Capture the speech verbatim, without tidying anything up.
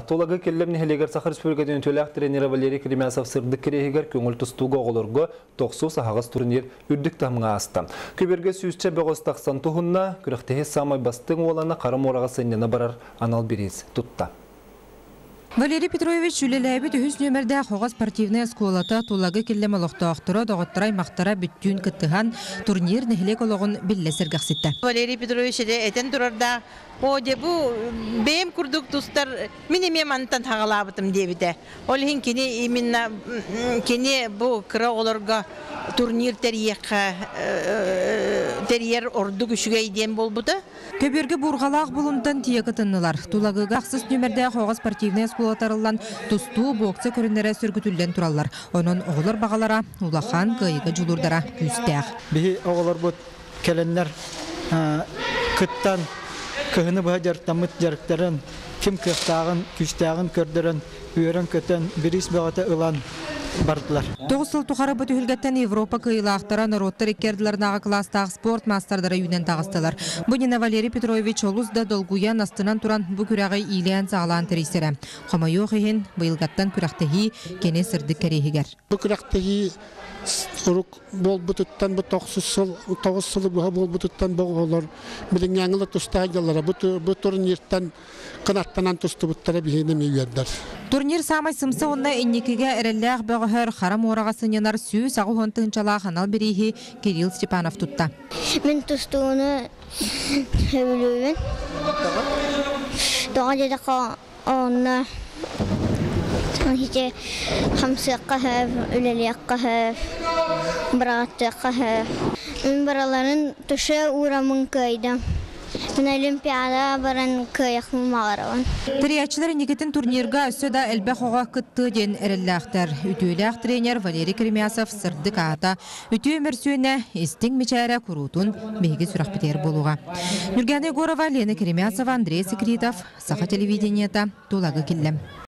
Толагы келлемни хелегер Сахар Республикатын төләк тренері Валерий Кремясов сырдык керегер көңіл тұстуға оғылырғы тоқсу сағағыз турнир үрдік тамға асты. Көберге сүйісче бәғыз тақсан тұхынна, күріқтегі самай бастың олана қарым ораға сәнені барар анал берез тұтта. Валерий Петрович жүлеләбі түхіс нөмірді қоға спортивная сколата тулагы келлем олықтауқтыры доғыттырай мақтара бүттүүн кіттіған турнир нәхілек олығын біллесер ғақсетті. Валерий Петрович әтен тұрарда оде бұл бейім күрдік тұстар менеме мантан тағалабытым дебіді. Ол хин кені именно кені бұл кіра оларға турнир терьер ордық үшіге иден бол бұды. Көберге бұрғалақ бұлынтан тиекі тыннылар. Тулагыға ақсыз нөмірді қоға спортивная сколатарылан тұсту боксы көрінері сүргітілден тұралар. Оның оғылар бағалара улахан ғайығы жұлырдара күстәғ. Бігі оғылар бұд кәлінлер күттан күхіні бұға жарықтамыт жарықтарын, кім күстағын, күстағын көрдірін, үйерін көтін, біріс бағаты ұлан бардылар. Тоғысыл тұқары бұт үлгеттен Европа кыйлақтара народтар екерділернаға кластағы спорт мастардары үйнен тағыстылар. Бұнина Валерий Петрович олызда долгуян астынан тұран бұ күрәғі илиян сағалан тірейсері. Қомайо қиын бұйылғаттан күрәқтегі кене сырдық кәрейгер. Бұ күрәқтегі ұрық бол бұтыттан бұ тоғыз сылы бұға бол бұтыттан бұғылар. Білін аңылы тұстағылары бұ турниртан қынаттанан тұсты бұттары бейіне мейвердер. Турнир самай сымсы онна эннекеге әрелләғ бөғығыр қарам ораға сынянар сүй сағу хонтығынчала қанал берейхи Кирилл Степанов тұтта. Мен тұстуыны өбілуін. Доға деді онна хите хамсыққа хөв, үлелеққа хөв, бұрағаттыққа хөв. Мен бараларын тұшы ұрамын көйдім. Мен олимпиада баран көйіқмі мағарауын. Триячылар Никитин турнирга өссөда әлбәқ оға күтті ден әрілләқтір. Үтіләқ тренер Валерий Кремясов сырдық ата. Үті өмір сүйіне істің мечәрі күрутун бейгі сұрақ бітер болуға. Нүргәне Горова, Лена Кремясова, Андрей Секретов, Саха телевидениета, Тулагы келлем.